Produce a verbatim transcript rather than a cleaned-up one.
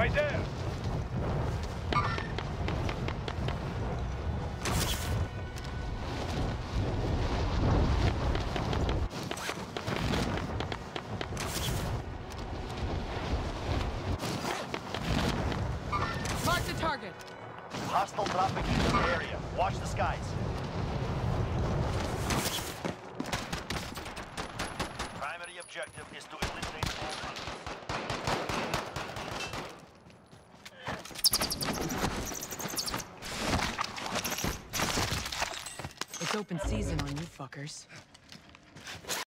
Right there. Mark the target. Hostile dropping into the area. Watch the skies. Primary objective is to eliminate all hunters. It's open season on you fuckers.